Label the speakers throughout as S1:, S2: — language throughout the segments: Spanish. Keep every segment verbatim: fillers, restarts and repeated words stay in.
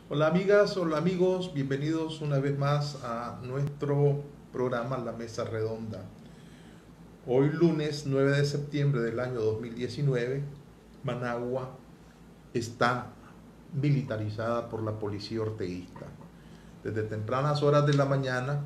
S1: Hola amigas, hola amigos, bienvenidos una vez más a nuestro programa La Mesa Redonda. Hoy lunes nueve de septiembre del año dos mil diecinueve, Managua está militarizada por la policía orteguista. Desde tempranas horas de la mañana,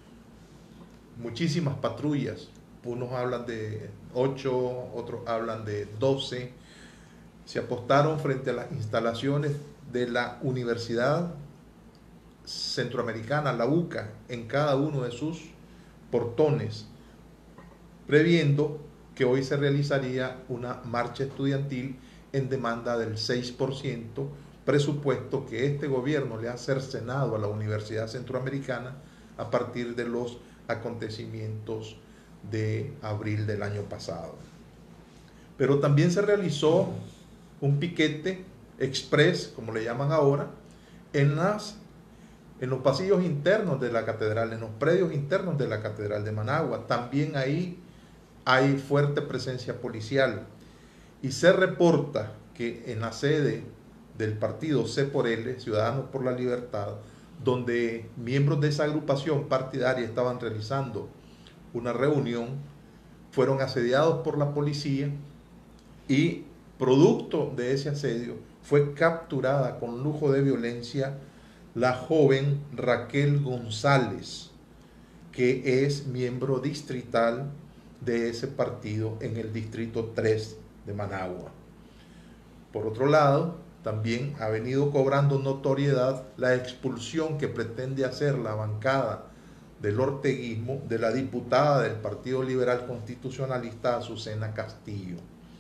S1: muchísimas patrullas, unos hablan de ocho, otros hablan de doce, se apostaron frente a las instalaciones de la Universidad Centroamericana, la U C A, en cada uno de sus portones, previendo que hoy se realizaría una marcha estudiantil en demanda del seis por ciento, presupuesto que este gobierno le ha cercenado a la Universidad Centroamericana a partir de los acontecimientos de abril del año pasado. Pero también se realizó un piquete express, como le llaman ahora, en las en los pasillos internos de la catedral, en los predios internos de la catedral de Managua. También ahí hay fuerte presencia policial. Y se reporta que en la sede del partido C por L, Ciudadanos por la Libertad, donde miembros de esa agrupación partidaria estaban realizando una reunión, fueron asediados por la policía y producto de ese asedio fue capturada con lujo de violencia la joven Raquel González, que es miembro distrital de ese partido en el distrito tres de Managua. Por otro lado, también ha venido cobrando notoriedad la expulsión que pretende hacer la bancada del orteguismo de la diputada del Partido Liberal Constitucionalista Azucena Castillo.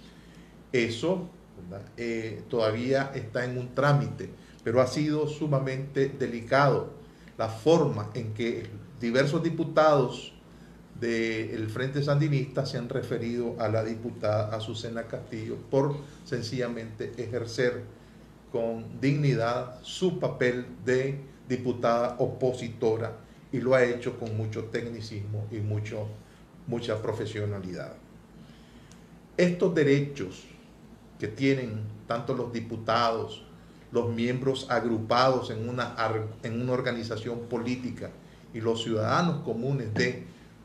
S1: Eso eh, todavía está en un trámite, pero ha sido sumamente delicado la forma en que diversos diputados del Frente Sandinista se han referido a la diputada Azucena Castillo por sencillamente ejercer con dignidad su papel de diputada opositora, y lo ha hecho con mucho tecnicismo y mucho, mucha profesionalidad. Estos derechos que tienen tanto los diputados, los miembros agrupados en una, en una organización política y los ciudadanos comunes de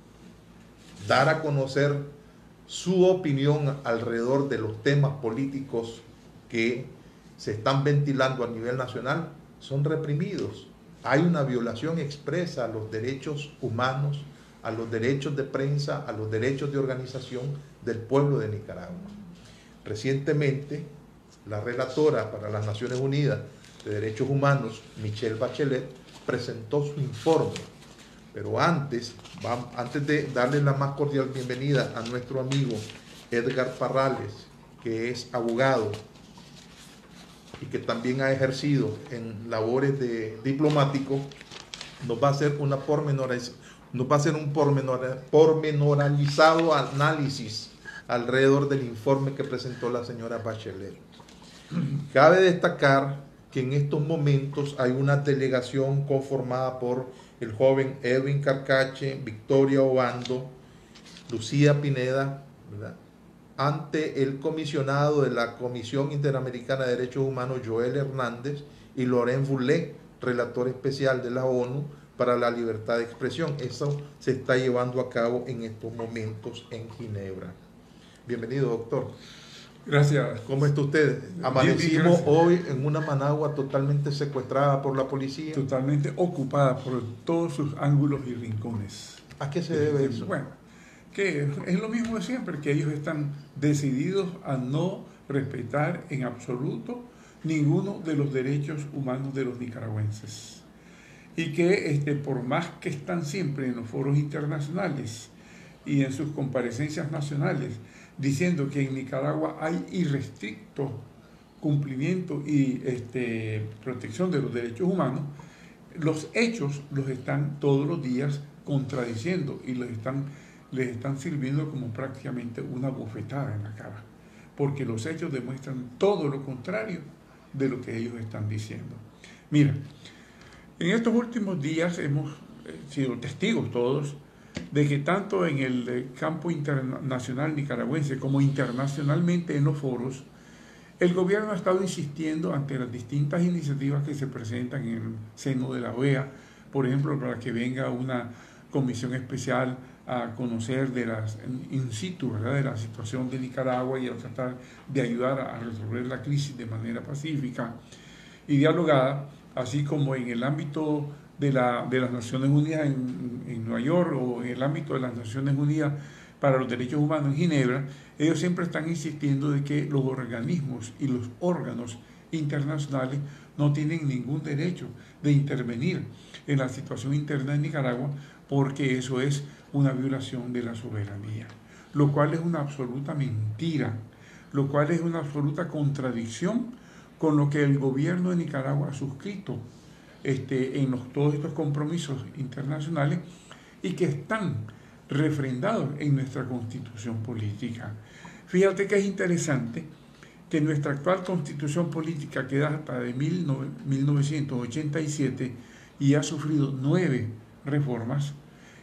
S1: dar a conocer su opinión alrededor de los temas políticos que se están ventilando a nivel nacional, son reprimidos. Hay una violación expresa a los derechos humanos, a los derechos de prensa, a los derechos de organización del pueblo de Nicaragua. Recientemente, la relatora para las Naciones Unidas de Derechos Humanos, Michelle Bachelet, presentó su informe. Pero antes, vamos, antes de darle la más cordial bienvenida a nuestro amigo Edgar Parrales, que es abogado y que también ha ejercido en labores de diplomático, nos va a hacer una pormenoriz, nos va a hacer un pormenor, pormenorizado análisis alrededor del informe que presentó la señora Bachelet. Cabe destacar que en estos momentos hay una delegación conformada por el joven Edwin Carcache, Victoria Obando, Lucía Pineda, ¿verdad?, ante el comisionado de la Comisión Interamericana de Derechos Humanos, Joel Hernández, y Laurent Boulet, relator especial de la ONU para la libertad de expresión. Eso se está llevando a cabo en estos momentos en Ginebra. Bienvenido, doctor.
S2: Gracias.
S1: ¿Cómo está usted? Amanecimos hoy en una Managua totalmente secuestrada por la policía.
S2: Totalmente ocupada por todos sus ángulos y rincones.
S1: ¿A qué se debe eso?
S2: Bueno, que es lo mismo de siempre, que ellos están decididos a no respetar en absoluto ninguno de los derechos humanos de los nicaragüenses. Y que este, por más que están siempre en los foros internacionales y en sus comparecencias nacionales, diciendo que en Nicaragua hay irrestricto cumplimiento y este, protección de los derechos humanos, los hechos los están todos los días contradiciendo y los están, les están sirviendo como prácticamente una bofetada en la cara, porque los hechos demuestran todo lo contrario de lo que ellos están diciendo. Mira, en estos últimos días hemos sido testigos todos de que tanto en el campo internacional nicaragüense como internacionalmente en los foros, El gobierno ha estado insistiendo ante las distintas iniciativas que se presentan en el seno de la O E A, por ejemplo, para que venga una comisión especial a conocer de las in situ, ¿verdad?, de la situación de Nicaragua y a tratar de ayudar a resolver la crisis de manera pacífica y dialogada, así como en el ámbito de, la, de las Naciones Unidas en, en Nueva York o en el ámbito de las Naciones Unidas para los Derechos Humanos en Ginebra. Ellos siempre están insistiendo de que los organismos y los órganos internacionales no tienen ningún derecho de intervenir en la situación interna de Nicaragua, porque eso es una violación de la soberanía, lo cual es una absoluta mentira, lo cual es una absoluta contradicción con lo que el gobierno de Nicaragua ha suscrito este, en los, todos estos compromisos internacionales y que están refrendados en nuestra constitución política. Fíjate que es interesante que nuestra actual constitución política, que data de mil novecientos ochenta y siete y ha sufrido nueve reformas,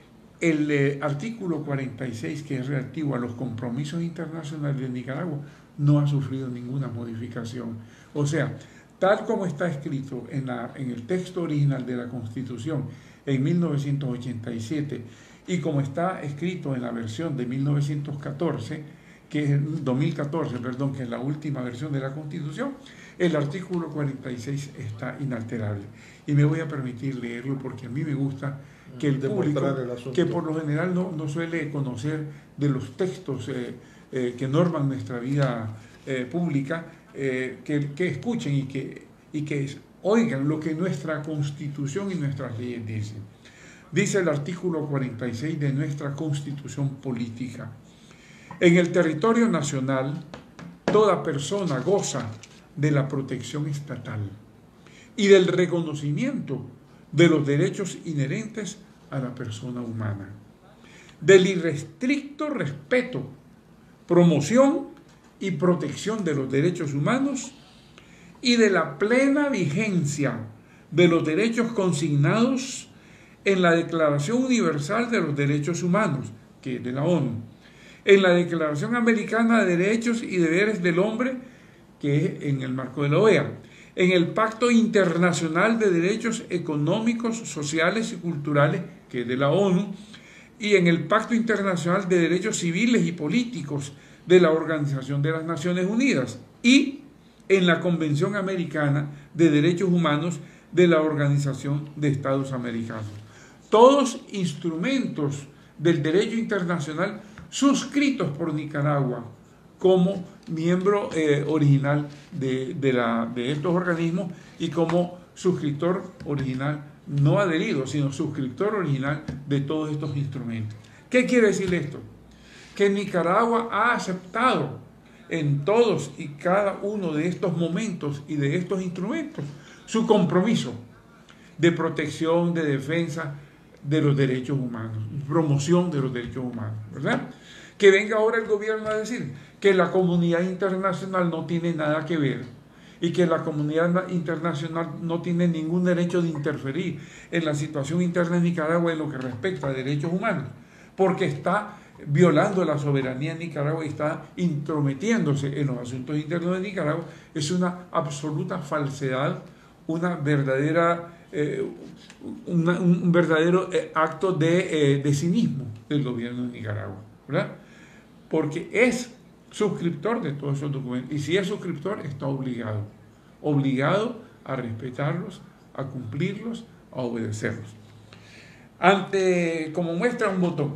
S2: el eh, artículo cuarenta y seis, que es relativo a los compromisos internacionales de Nicaragua, no ha sufrido ninguna modificación. O sea, tal como está escrito en, la, en el texto original de la Constitución en mil novecientos ochenta y siete y como está escrito en la versión de mil novecientos catorce, que es dos mil catorce, perdón, que es la última versión de la Constitución, el artículo cuarenta y seis está inalterable. Y me voy a permitir leerlo porque a mí me gusta que el público, el que por lo general no, no suele conocer de los textos eh, eh, que norman nuestra vida eh, pública, eh, que, que escuchen y que, y que oigan lo que nuestra Constitución y nuestras leyes dicen. Dice el artículo cuarenta y seis de nuestra Constitución política: en el territorio nacional, toda persona goza de la protección estatal y del reconocimiento de los derechos inherentes a la persona humana, del irrestricto respeto, promoción y protección de los derechos humanos y de la plena vigencia de los derechos consignados en la Declaración Universal de los Derechos Humanos, que es de la ONU, en la Declaración Americana de Derechos y Deberes del Hombre, que es en el marco de la O E A, en el Pacto Internacional de Derechos Económicos, Sociales y Culturales, que es de la ONU, y en el Pacto Internacional de Derechos Civiles y Políticos de la Organización de las Naciones Unidas, y en la Convención Americana de Derechos Humanos de la Organización de Estados Americanos. Todos instrumentos del derecho internacional suscritos por Nicaragua como miembro eh, original de, de, la, de estos organismos y como suscriptor original, no adherido, sino suscriptor original de todos estos instrumentos. ¿Qué quiere decir esto? Que Nicaragua ha aceptado en todos y cada uno de estos momentos y de estos instrumentos su compromiso de protección, de defensa de los derechos humanos, promoción de los derechos humanos, ¿verdad? Que venga ahora el gobierno a decir que la comunidad internacional no tiene nada que ver y que la comunidad internacional no tiene ningún derecho de interferir en la situación interna de Nicaragua en lo que respecta a derechos humanos, porque está violando la soberanía de Nicaragua y está intrometiéndose en los asuntos internos de Nicaragua, es una absoluta falsedad, una verdadera, eh, una, un verdadero eh, acto de, eh, de cinismo del gobierno de Nicaragua, ¿verdad? Porque es suscriptor de todos esos documentos, y si es suscriptor está obligado, obligado a respetarlos, a cumplirlos, a obedecerlos. Ante, como muestra un botón,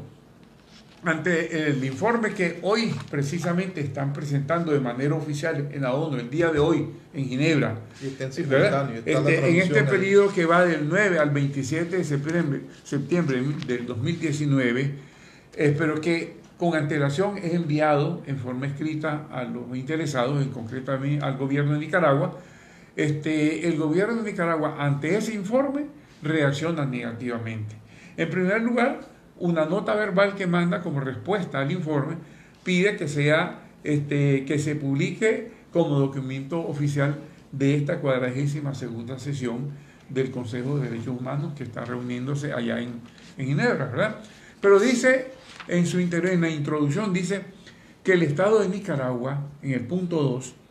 S2: ante el informe que hoy precisamente están presentando de manera oficial en la ONU, el día de hoy en Ginebra, y está en, simultáneo, está este, en este periodo que va del nueve al veintisiete de septiembre, septiembre del dos mil diecinueve, espero que con antelación es enviado en forma escrita a los interesados, en concreto al gobierno de Nicaragua. Este, el gobierno de Nicaragua ante ese informe reacciona negativamente. En primer lugar, una nota verbal que manda como respuesta al informe pide que, sea, este, que se publique como documento oficial de esta cuadragésima segunda sesión del Consejo de Derechos Humanos que está reuniéndose allá en, en Ginebra, ¿verdad? Pero dice en su interior, en la introducción, dice que el Estado de Nicaragua, en el punto dos,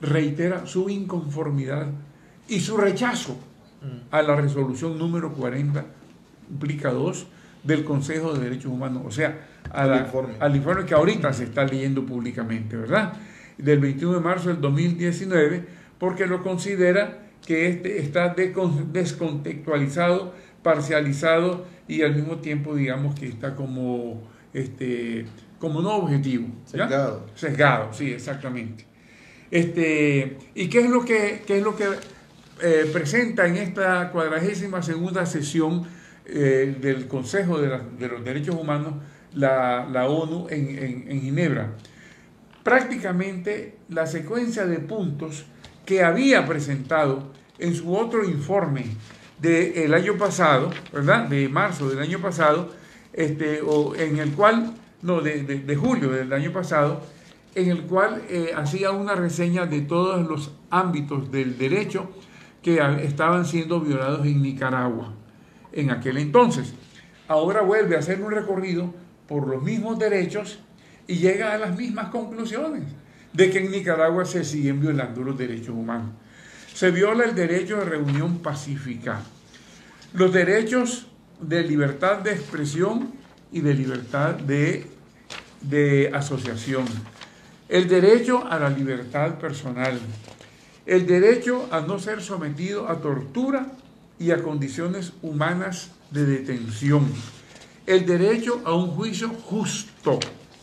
S2: reitera su inconformidad y su rechazo a la resolución número cuarenta, implica dos, del Consejo de Derechos Humanos, o sea, a la, informe. al informe que ahorita se está leyendo públicamente, ¿verdad? Del veintiuno de marzo del dos mil diecinueve, porque lo considera que este está descontextualizado, parcializado y al mismo tiempo, digamos, que está como, este, como no objetivo. ¿Ya?
S1: Sesgado.
S2: Sesgado, sí, exactamente. Este, ¿Y qué es lo que, qué es lo que eh, presenta en esta cuadragésima segunda sesión eh, del Consejo de, la, de los Derechos Humanos la, la ONU en, en, en Ginebra? Prácticamente la secuencia de puntos que había presentado en su otro informe del año pasado, ¿verdad? De marzo del año pasado, este, o en el cual, no, de, de, de julio del año pasado, en el cual eh, hacía una reseña de todos los ámbitos del derecho que estaban siendo violados en Nicaragua en aquel entonces. Ahora vuelve a hacer un recorrido por los mismos derechos y llega a las mismas conclusiones de que en Nicaragua se siguen violando los derechos humanos. Se viola el derecho de reunión pacífica, los derechos de libertad de expresión y de libertad de, de asociación, el derecho a la libertad personal, el derecho a no ser sometido a tortura y a condiciones humanas de detención, el derecho a un juicio justo,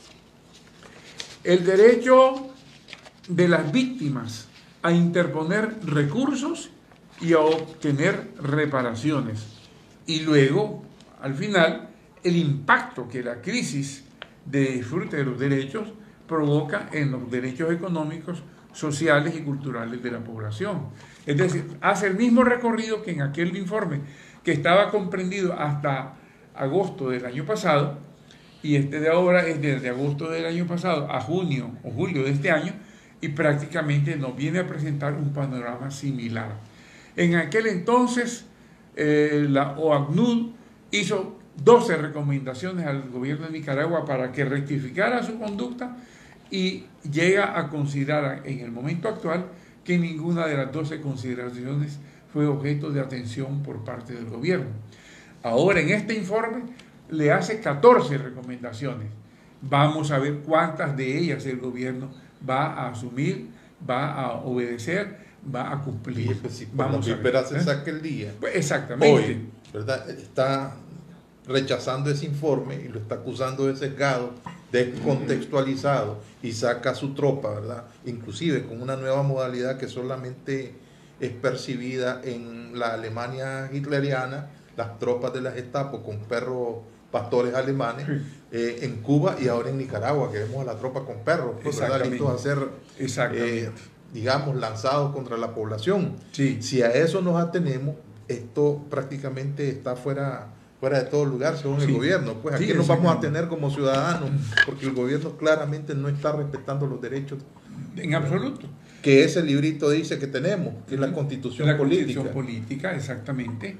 S2: el derecho de las víctimas a interponer recursos y a obtener reparaciones. Y luego, al final, el impacto que la crisis de disfrute de los derechos provoca en los derechos económicos, sociales y culturales de la población. Es decir, hace el mismo recorrido que en aquel informe que estaba comprendido hasta agosto del año pasado, y este de ahora es desde agosto del año pasado a junio o julio de este año, y prácticamente nos viene a presentar un panorama similar. En aquel entonces, eh, la OACNUD hizo doce recomendaciones al gobierno de Nicaragua para que rectificara su conducta y llega a considerar en el momento actual que ninguna de las doce consideraciones fue objeto de atención por parte del gobierno. Ahora, en este informe, le hace catorce recomendaciones. Vamos a ver cuántas de ellas el gobierno va a asumir, va a obedecer, va a cumplir.
S1: Pues si cuando Víspera se saque el día,
S2: pues exactamente,
S1: hoy, ¿verdad? Está rechazando ese informe y lo está acusando de sesgado, descontextualizado, y saca su tropa, ¿verdad? Inclusive con una nueva modalidad que solamente es percibida en la Alemania hitleriana, las tropas de la Gestapo con perros pastores alemanes, sí. eh, en Cuba y ahora en Nicaragua, que vemos a la tropa con perros, pues, ¿verdad? Listos a ser, eh, digamos, lanzados contra la población.
S2: Sí.
S1: Si a eso nos atenemos, esto prácticamente está fuera, fuera de todo lugar según sí. el gobierno. Pues aquí sí, nos vamos a tener como ciudadanos, porque el gobierno claramente no está respetando los derechos.
S2: En absoluto.
S1: Que ese librito dice que tenemos, que es la Constitución
S2: la
S1: política.
S2: Constitución política, exactamente.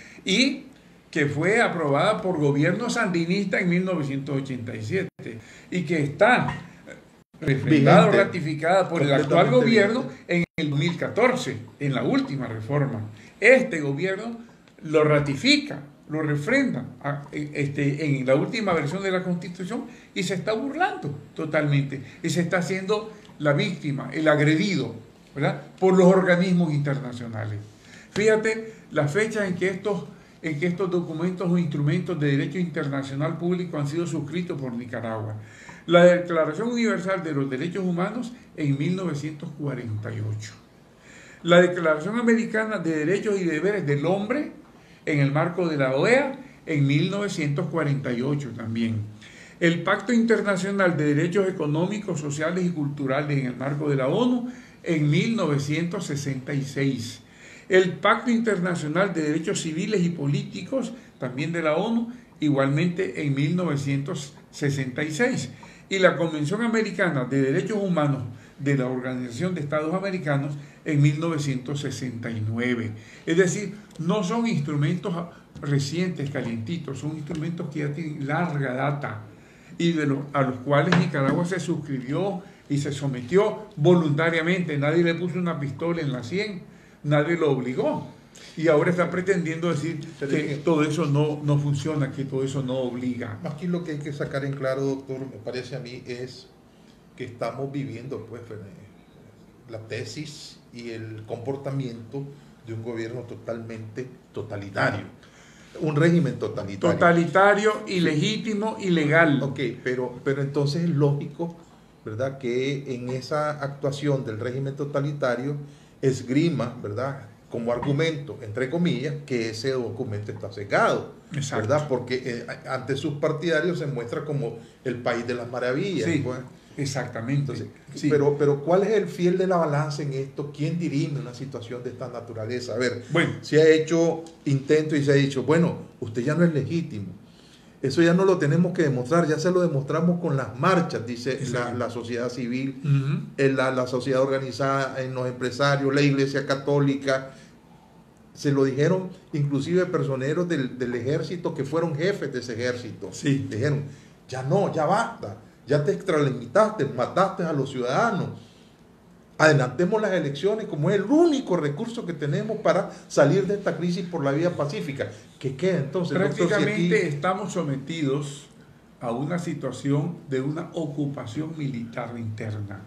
S2: Y que fue aprobada por gobierno sandinista en mil novecientos ochenta y siete y que está refrendada o ratificada por el actual gobierno en el dos mil catorce, en la última reforma. Este gobierno lo ratifica, lo refrenda este, en la última versión de la Constitución y se está burlando totalmente y se está haciendo la víctima, el agredido, ¿verdad? Por los organismos internacionales. Fíjate la fecha en que estos en que estos documentos o instrumentos de derecho internacional público han sido suscritos por Nicaragua. La Declaración Universal de los Derechos Humanos en mil novecientos cuarenta y ocho. La Declaración Americana de Derechos y Deberes del Hombre en el marco de la O E A en mil novecientos cuarenta y ocho también. El Pacto Internacional de Derechos Económicos, Sociales y Culturales en el marco de la ONU en mil novecientos sesenta y seis. El Pacto Internacional de Derechos Civiles y Políticos, también de la ONU, igualmente en mil novecientos sesenta y seis. Y la Convención Americana de Derechos Humanos de la Organización de Estados Americanos en mil novecientos sesenta y nueve. Es decir, no son instrumentos recientes, calientitos, son instrumentos que ya tienen larga data y de los, a los cuales Nicaragua se suscribió y se sometió voluntariamente, nadie le puso una pistola en la sien, nadie lo obligó. Y ahora está pretendiendo decir que todo eso no, no funciona, que todo eso no obliga.
S1: Aquí lo que hay que sacar en claro, doctor, me parece a mí, es que estamos viviendo pues la tesis y el comportamiento de un gobierno totalmente totalitario. Un régimen totalitario.
S2: Totalitario, ilegítimo, ilegal.
S1: Ok, pero, pero entonces es lógico, ¿verdad?, que en esa actuación del régimen totalitario esgrima, ¿verdad?, como argumento, entre comillas, que ese documento está sesgado,
S2: Exacto.
S1: ¿verdad? Porque eh, ante sus partidarios se muestra como el país de las maravillas.
S2: Sí,
S1: pues.
S2: exactamente.
S1: Entonces,
S2: sí.
S1: pero, pero ¿cuál es el fiel de la balanza en esto? ¿Quién dirime una situación de esta naturaleza? A ver,
S2: bueno,
S1: se ha hecho intento y se ha dicho, bueno, usted ya no es legítimo. Eso ya no lo tenemos que demostrar, ya se lo demostramos con las marchas, dice la, la sociedad civil,
S2: uh-huh.
S1: la, la sociedad organizada, en los empresarios, la Iglesia Católica. Se lo dijeron inclusive personeros del, del ejército que fueron jefes de ese ejército.
S2: Sí.
S1: Dijeron, ya no, ya basta, ya te extralimitaste, mataste a los ciudadanos. Adelantemos las elecciones como es el único recurso que tenemos para salir de esta crisis por la vía pacífica. ¿Qué queda entonces?
S2: Prácticamente
S1: doctor, si aquí...
S2: estamos sometidos a una situación de una ocupación militar interna.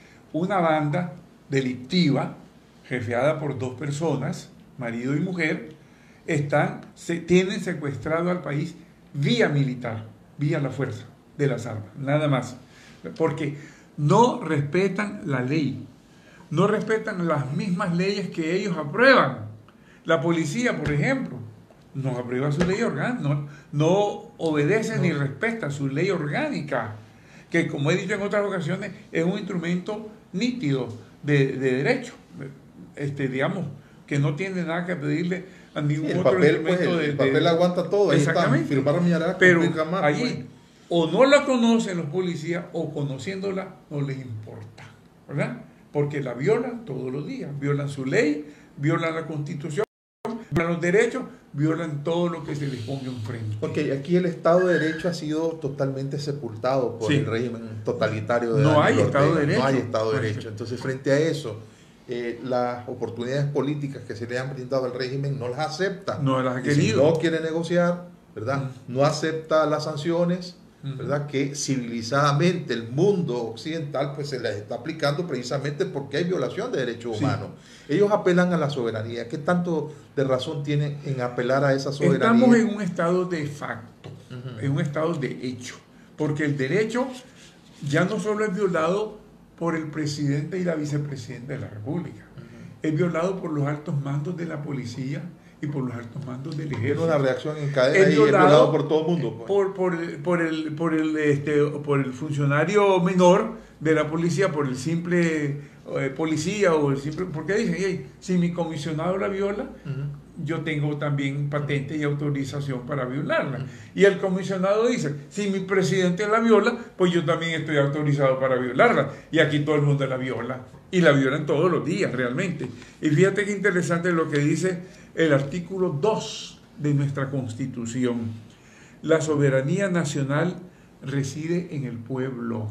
S2: Una banda delictiva, jefeada por dos personas, marido y mujer, están, se, tienen secuestrado al país vía militar, vía la fuerza de las armas, nada más. Porque no respetan la ley. No respetan las mismas leyes que ellos aprueban. La policía, por ejemplo, no aprueba su ley orgánica, no, no obedece no. ni respeta su ley orgánica, que como he dicho en otras ocasiones, es un instrumento nítido de, de derecho, este, digamos, que no tiene nada que pedirle a ningún
S1: sí,
S2: otro
S1: papel,
S2: instrumento
S1: pues, el,
S2: de,
S1: el papel de, aguanta todo, ahí
S2: exactamente.
S1: Está, firmar mi araca,
S2: pero
S1: jamás,
S2: allí
S1: pues.
S2: o no la conocen los policías o conociéndola no les importa, ¿verdad? Porque la violan todos los días, violan su ley, violan la Constitución, violan los derechos, violan todo lo que se les ponga enfrente.
S1: Ok, aquí el Estado de Derecho ha sido totalmente sepultado por sí. el régimen totalitario de
S2: No hay
S1: Ortega.
S2: Estado de Derecho.
S1: No hay Estado de Derecho. Entonces, frente a eso, eh, las oportunidades políticas que se le han brindado al régimen no las acepta.
S2: No las ha
S1: y
S2: querido.
S1: Si no quiere negociar, ¿verdad? Mm. No acepta las sanciones, ¿verdad? Que civilizadamente el mundo occidental pues se les está aplicando precisamente porque hay violación de derechos sí. humanos. Ellos apelan a la soberanía. ¿Qué tanto de razón tienen en apelar a esa soberanía?
S2: Estamos en un estado de facto, uh-huh. en un estado de hecho, porque el derecho ya no solo es violado por el presidente y la vicepresidenta de la República, uh-huh. es violado por los altos mandos de la policía y por los altos mandos del ejército.
S1: Es una reacción en cadena es y violado, es violado por todo el mundo. Pues.
S2: Por, por, el, por, el, por, el, este, por el funcionario menor de la policía, por el simple eh, policía o el simple... Porque dicen, hey, si mi comisionado la viola, uh-huh. yo tengo también patente y autorización para violarla. Uh-huh. Y el comisionado dice, si mi presidente la viola, pues yo también estoy autorizado para violarla. Y aquí todo el mundo la viola. Y la violan todos los días, realmente. Y fíjate qué interesante lo que dice el artículo dos de nuestra Constitución. La soberanía nacional reside en el pueblo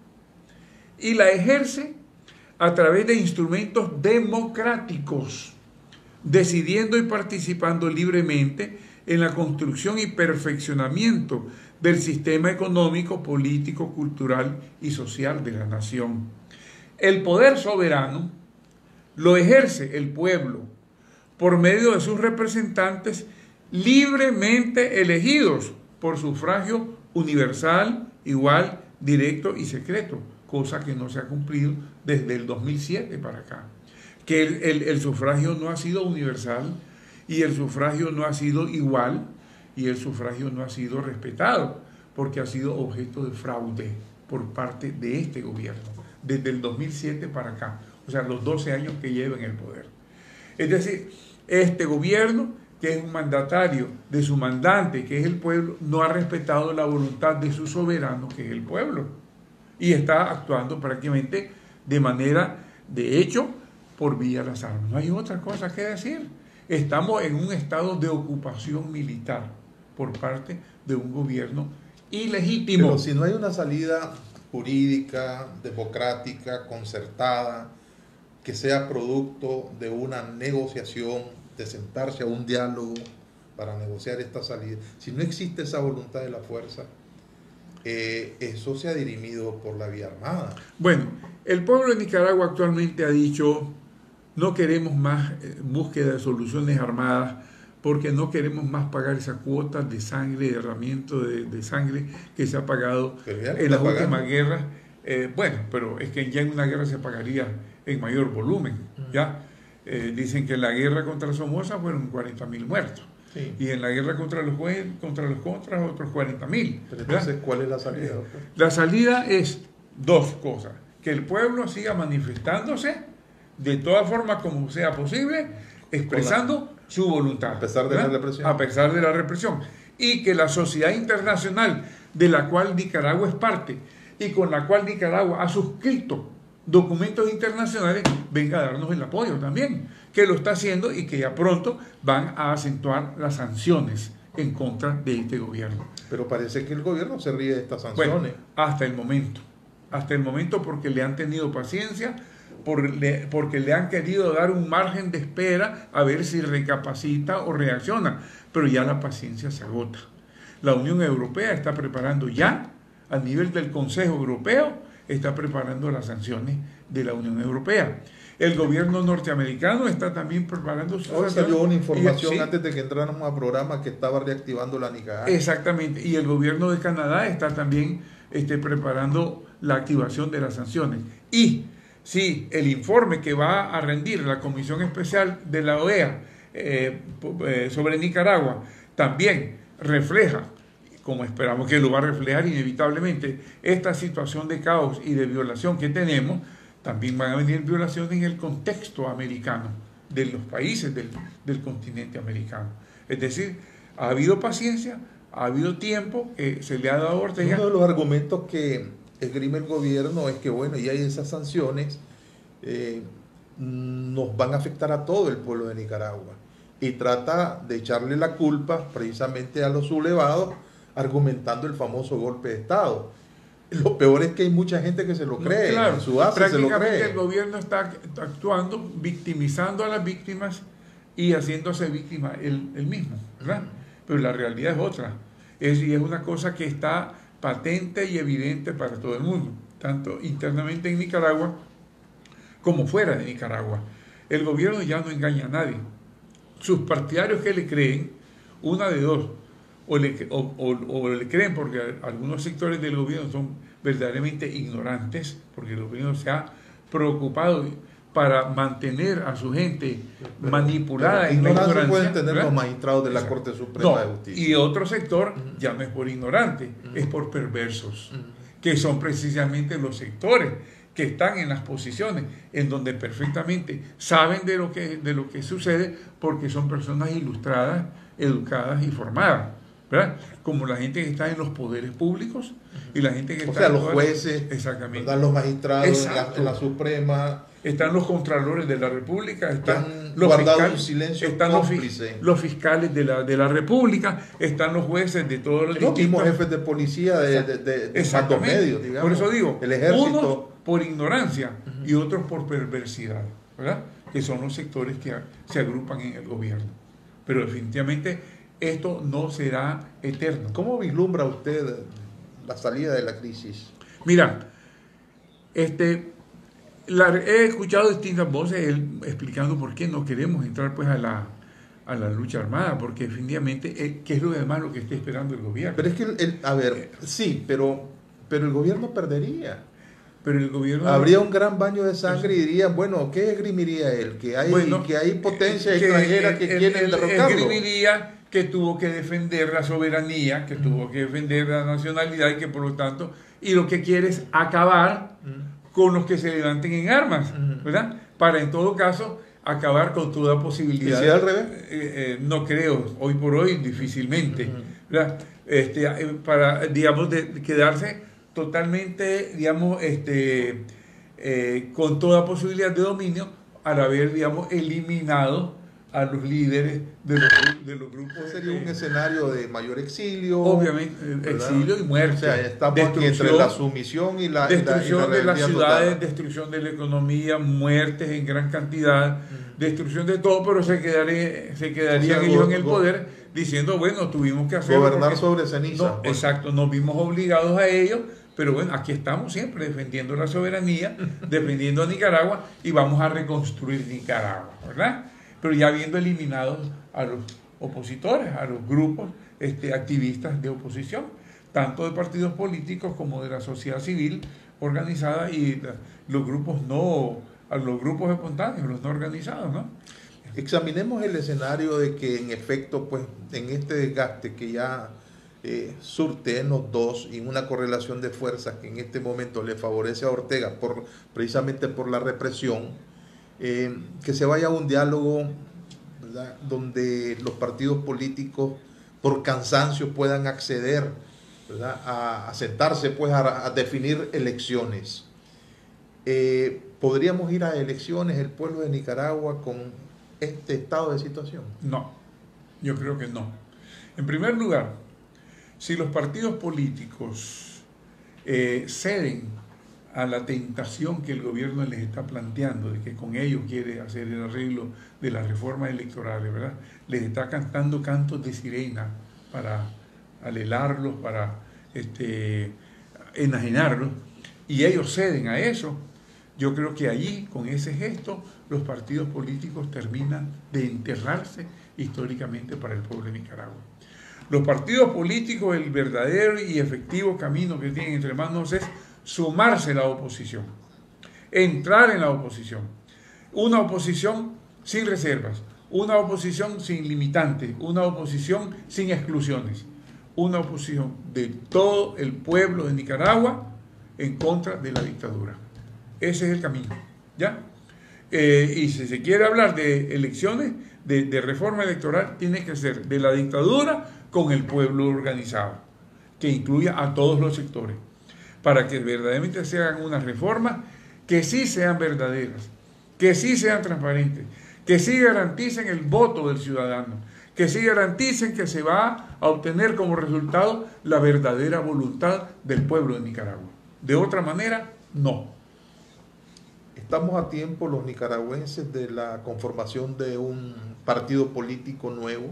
S2: y la ejerce a través de instrumentos democráticos, decidiendo y participando libremente en la construcción y perfeccionamiento del sistema económico, político, cultural y social de la nación. El poder soberano lo ejerce el pueblo por medio de sus representantes libremente elegidos por sufragio universal, igual, directo y secreto, cosa que no se ha cumplido desde el dos mil siete para acá. Que el, el, el sufragio no ha sido universal y el sufragio no ha sido igual y el sufragio no ha sido respetado, porque ha sido objeto de fraude por parte de este gobierno, desde el dos mil siete para acá, o sea, los doce años que lleva en el poder. Es decir, este gobierno, que es un mandatario de su mandante, que es el pueblo, no ha respetado la voluntad de su soberano, que es el pueblo, y está actuando prácticamente de manera, de hecho, por vía de las armas. No hay otra cosa que decir. Estamos en un estado de ocupación militar por parte de un gobierno ilegítimo.
S1: Pero si no hay una salida jurídica, democrática, concertada, que sea producto de una negociación, de sentarse a un diálogo para negociar esta salida. Si no existe esa voluntad de la fuerza, eh, eso se ha dirimido por la vía armada.
S2: Bueno, el pueblo de Nicaragua actualmente ha dicho, no queremos más eh, búsqueda de soluciones armadas, porque no queremos más pagar esa cuota de sangre, derramamiento de, de sangre que se ha pagado en las últimas guerras. Eh, bueno, pero es que ya en una guerra se pagaría en mayor volumen. Uh-huh. ¿Ya? Eh, dicen que en la guerra contra Somoza fueron cuarenta mil muertos. Sí. Y en la guerra contra los jueces, contra los contras, otros cuarenta mil.
S1: Entonces, ¿cuál es la salida?
S2: Eh, la salida es dos cosas. Que el pueblo siga manifestándose de todas formas como sea posible, expresando su voluntad.
S1: A pesar de ¿verdad? la represión.
S2: A pesar de la represión. Y que la sociedad internacional, de la cual Nicaragua es parte, y con la cual Nicaragua ha suscrito documentos internacionales, venga a darnos el apoyo también, que lo está haciendo y que ya pronto van a acentuar las sanciones en contra de este gobierno.
S1: Pero parece que el gobierno se ríe de estas sanciones.
S2: Bueno, hasta el momento. Hasta el momento porque le han tenido paciencia, por le, porque le han querido dar un margen de espera a ver si recapacita o reacciona. Pero ya la paciencia se agota. La Unión Europea está preparando ya, a nivel del Consejo Europeo, está preparando las sanciones de la Unión Europea. El gobierno norteamericano está también preparando sus
S1: sanciones. Hoy salió una información y, sí, antes de que entráramos a programa que estaba reactivando la Nicaragua.
S2: Exactamente. Y el gobierno de Canadá está también este, preparando la activación de las sanciones. Y si el informe que va a rendir la Comisión Especial de la O E A eh, eh, sobre Nicaragua también refleja, como esperamos que lo va a reflejar inevitablemente, esta situación de caos y de violación que tenemos, también van a venir violaciones en el contexto americano, de los países del, del continente americano. Es decir, ha habido paciencia, ha habido tiempo, eh, se le ha dado a Ortega.
S1: Uno de los argumentos que esgrime el gobierno es que, bueno, ya hay esas sanciones, eh, nos van a afectar a todo el pueblo de Nicaragua. Y trata de echarle la culpa precisamente a los sublevados, argumentando el famoso golpe de Estado. Lo peor es que hay mucha gente que se lo cree,
S2: no, claro,
S1: en su base se lo cree.
S2: El gobierno está actuando, victimizando a las víctimas y haciéndose víctima él, él mismo, ¿verdad? Pero la realidad es otra. Es, y es una cosa que está patente y evidente para todo el mundo, tanto internamente en Nicaragua como fuera de Nicaragua. El gobierno ya no engaña a nadie. Sus partidarios que le creen, una de dos, O le, o, o, o le creen porque algunos sectores del gobierno son verdaderamente ignorantes, porque el gobierno se ha preocupado para mantener a su gente pero, manipulada
S1: pero
S2: en la ignorancia.
S1: Pueden tener ¿verdad? Los magistrados de la Exacto. Corte Suprema
S2: no,
S1: de Justicia.
S2: Y otro sector, uh-huh. ya no es por ignorante, uh-huh. es por perversos, uh-huh. que son precisamente los sectores que están en las posiciones en donde perfectamente saben de lo que, de lo que sucede, porque son personas ilustradas, educadas y formadas. ¿Verdad? Como la gente que está en los poderes públicos y la gente que
S1: o
S2: está
S1: sea,
S2: en
S1: los jueces,
S2: exactamente.
S1: Están los magistrados en la, en la Suprema,
S2: están los contralores de la República, están los
S1: guardado un silencio
S2: están los, los fiscales de la, de la República, están los jueces de todos los,
S1: los mismos jefes de policía de, de, de, de tantos medios, digamos.
S2: Por eso digo,
S1: el ejército,
S2: unos por ignorancia uh-huh. y otros por perversidad, ¿verdad? Que son los sectores que se agrupan en el gobierno. Pero definitivamente esto no será eterno.
S1: ¿Cómo vislumbra usted la salida de la crisis?
S2: Mira, este, la, he escuchado distintas voces él, explicando por qué no queremos entrar pues a la, a la lucha armada, porque definitivamente, eh, ¿qué es lo demás lo que está esperando el gobierno?
S1: Pero es que, el, el, a ver, sí, pero, pero el gobierno perdería.
S2: Pero el gobierno
S1: habría un gran baño de sangre y dirían, bueno, ¿qué esgrimiría él? Que hay, bueno, que hay potencias que, extranjeras que, que quieren derrocarlo.
S2: Esgrimiría que tuvo que defender la soberanía, que uh-huh. tuvo que defender la nacionalidad y que por lo tanto, y lo que quiere es acabar uh-huh. con los que se levanten en armas, uh-huh. ¿verdad? Para en todo caso acabar con toda posibilidad.
S1: ¿Y si al revés?
S2: Eh, eh, no creo, hoy por hoy difícilmente, uh-huh. ¿verdad? Este, para, digamos, de, de quedarse totalmente, digamos, este, eh, con toda posibilidad de dominio al haber, digamos, eliminado a los líderes de los, de los grupos.
S1: Sería un
S2: eh,
S1: escenario de mayor exilio.
S2: Obviamente,
S1: ¿verdad?
S2: Exilio y muerte.
S1: O sea, estamos aquí entre la sumisión y la
S2: destrucción
S1: y la, y la
S2: de las
S1: total.
S2: ciudades, destrucción de la economía, muertes en gran cantidad, mm. destrucción de todo, pero se, quedaría, se quedarían o sea, ellos go, en el go, poder diciendo, bueno, tuvimos que hacer...
S1: Gobernar porque, sobre ceniza.
S2: No, exacto, nos vimos obligados a ello, pero bueno, aquí estamos siempre defendiendo la soberanía, defendiendo a Nicaragua y vamos a reconstruir Nicaragua, ¿verdad? Pero ya habiendo eliminado a los opositores, a los grupos este, activistas de oposición, tanto de partidos políticos como de la sociedad civil organizada y la, los grupos no, a los grupos espontáneos, los no organizados, ¿no?
S1: Examinemos el escenario de que en efecto, pues, en este desgaste que ya eh, surte en los dos y una correlación de fuerzas que en este momento le favorece a Ortega por, precisamente por la represión, eh, que se vaya a un diálogo, ¿verdad?, donde los partidos políticos por cansancio puedan acceder, ¿verdad?, a, a sentarse, pues, a, a definir elecciones. Eh, ¿Podríamos ir a elecciones el pueblo de Nicaragua con este estado de situación?
S2: No, yo creo que no. En primer lugar, si los partidos políticos eh, ceden a la tentación que el gobierno les está planteando, de que con ellos quiere hacer el arreglo de las reformas electorales, ¿verdad?, les está cantando cantos de sirena para alelarlos, para este, enajenarlos, y ellos ceden a eso, yo creo que allí, con ese gesto, los partidos políticos terminan de enterrarse históricamente para el pueblo de Nicaragua. Los partidos políticos, el verdadero y efectivo camino que tienen entre manos es sumarse a la oposición, entrar en la oposición. Una oposición sin reservas, una oposición sin limitantes, una oposición sin exclusiones, una oposición de todo el pueblo de Nicaragua en contra de la dictadura. Ese es el camino, ¿ya? Eh, y si se quiere hablar de elecciones, de, de reforma electoral, tiene que ser de la dictadura con el pueblo organizado, que incluya a todos los sectores, para que verdaderamente se hagan unas reformas que sí sean verdaderas, que sí sean transparentes, que sí garanticen el voto del ciudadano, que sí garanticen que se va a obtener como resultado la verdadera voluntad del pueblo de Nicaragua. De otra manera, no.
S1: ¿Estamos a tiempo los nicaragüenses de la conformación de un partido político nuevo?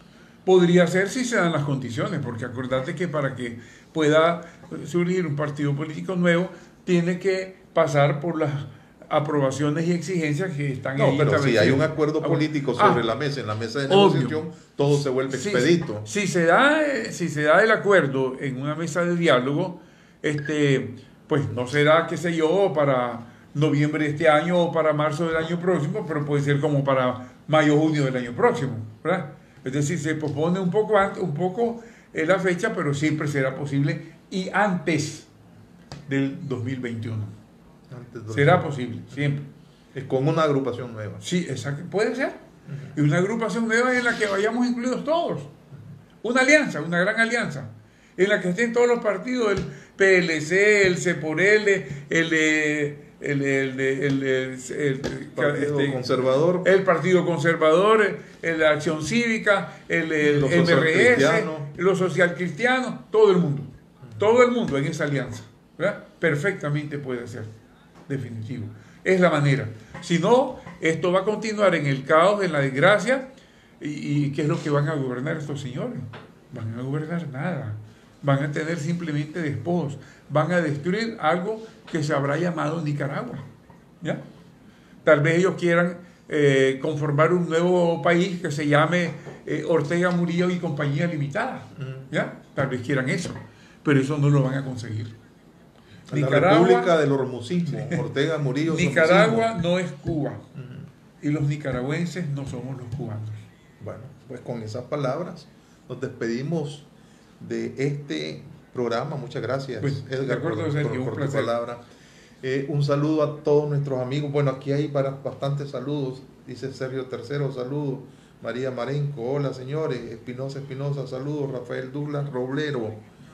S2: Podría ser si se dan las condiciones, porque acordate que para que pueda surgir un partido político nuevo, tiene que pasar por las aprobaciones y exigencias que están
S1: no,
S2: ahí.
S1: No, pero si hay un acuerdo político sobre ah, la mesa, en la mesa de negociación, obvio, todo se vuelve expedito.
S2: Si, si, se da, si se da el acuerdo en una mesa de diálogo, este, pues no será, qué sé yo, para noviembre de este año o para marzo del año próximo, pero puede ser como para mayo o junio del año próximo, ¿verdad? Es decir, se pospone un poco antes, un poco en la fecha, pero siempre será posible y antes del dos mil veintiuno. Antes del será posible, siempre.
S1: Es con una agrupación nueva.
S2: Sí, exacto. Puede ser. Uh-huh. Y una agrupación nueva en la que vayamos incluidos todos. Una alianza, una gran alianza, en la que estén todos los partidos, el P L C, el C por L, el de... El, el, el, el, el, el
S1: Partido
S2: este,
S1: Conservador,
S2: el Partido Conservador, el Acción Cívica, el, el M R S, los social cristianos, todo el mundo, uh-huh. todo el mundo en esa alianza, ¿verdad? Perfectamente puede ser, definitivo. Es la manera. Si no, esto va a continuar en el caos, en la desgracia, y, y ¿qué es lo que van a gobernar estos señores? Van a gobernar nada. Van a tener simplemente despojos, van a destruir algo que se habrá llamado Nicaragua, ¿ya? Tal vez ellos quieran eh, conformar un nuevo país que se llame eh, Ortega Murillo y Compañía Limitada, ¿ya? Tal vez quieran eso, pero eso no lo van a conseguir.
S1: La Nicaragua, República del Ormusismo, Ortega Murillo.
S2: Nicaragua no es Cuba, uh-huh. y los nicaragüenses no somos los cubanos.
S1: Bueno, pues con esas palabras nos despedimos de este programa. Muchas gracias,
S2: pues,
S1: Edgar, por, por,
S2: Sergio,
S1: por tu palabra. Eh, un saludo a todos nuestros amigos. Bueno, aquí hay para, bastantes saludos. Dice Sergio Tercero, saludos. María Marenco, hola señores. Espinosa Espinosa, saludos. Rafael Douglas Roblero,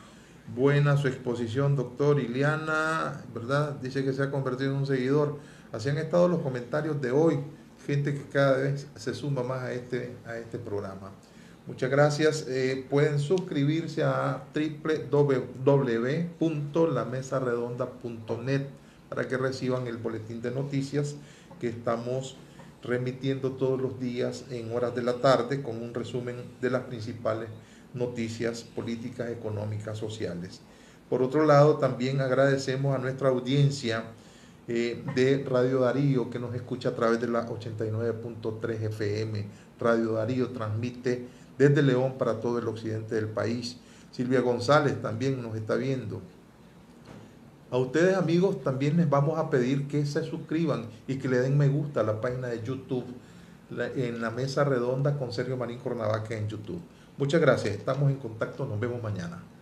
S1: buena su exposición, doctor. Iliana, ¿verdad? Dice que se ha convertido en un seguidor. Así han estado los comentarios de hoy. gente que cada vez se suma más a este, a este programa. Muchas gracias. Eh, pueden suscribirse a doble u doble u doble u punto la mesa redonda punto net para que reciban el boletín de noticias que estamos remitiendo todos los días en horas de la tarde con un resumen de las principales noticias políticas, económicas, sociales. Por otro lado, también agradecemos a nuestra audiencia eh, de Radio Darío, que nos escucha a través de la ochenta y nueve punto tres F M. Radio Darío transmite desde León para todo el occidente del país. Silvia González también nos está viendo. A ustedes, amigos, también les vamos a pedir que se suscriban y que le den me gusta a la página de YouTube la, en la Mesa Redonda con Sergio Marín Cornavaca en YouTube. Muchas gracias, estamos en contacto, nos vemos mañana.